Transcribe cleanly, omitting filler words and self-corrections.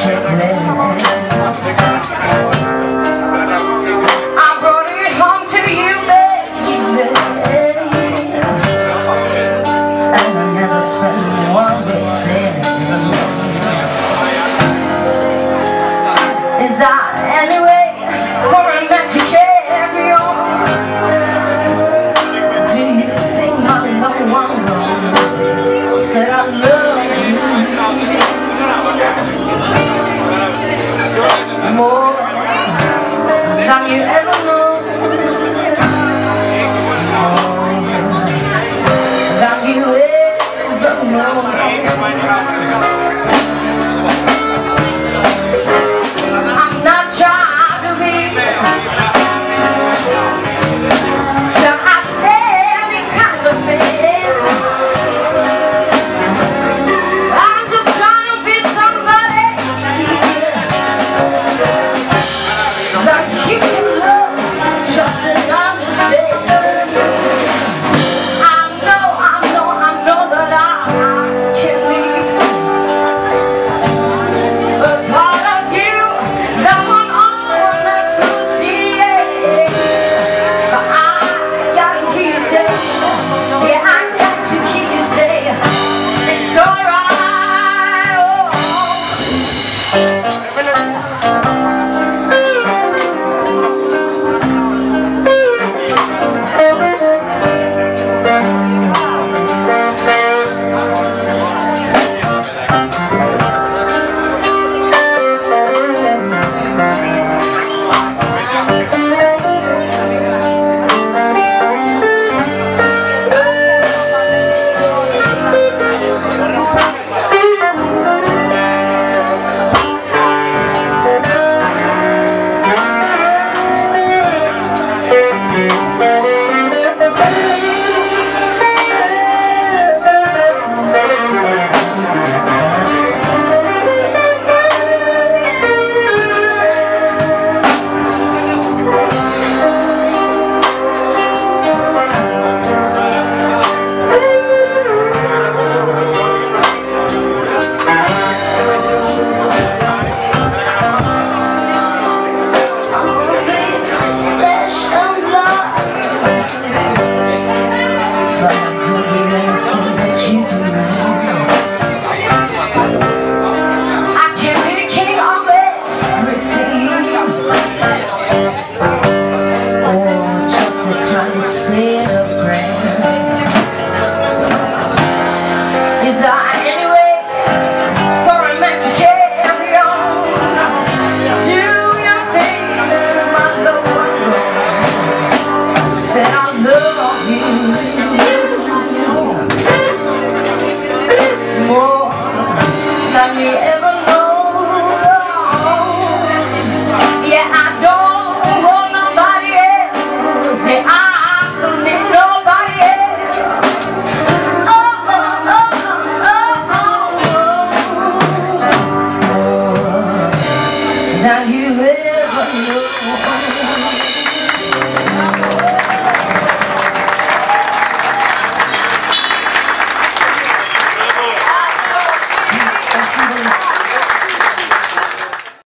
I brought it home to you, baby, and I never spent one day saying, is that anyway for a man to carry on? Do you think my loved one said I love you more than you ever know, than you ever know? I'm not trying to be the outstanding kind of man. I'm just trying to be somebody that you can love, just and understand. I know that I can be a part of you that won't always see it. But I gotta hear you say, yeah, I got to hear you say, it's alright. Is that anyway for a man to carry on? Do you think my loved one said I love you more than you ever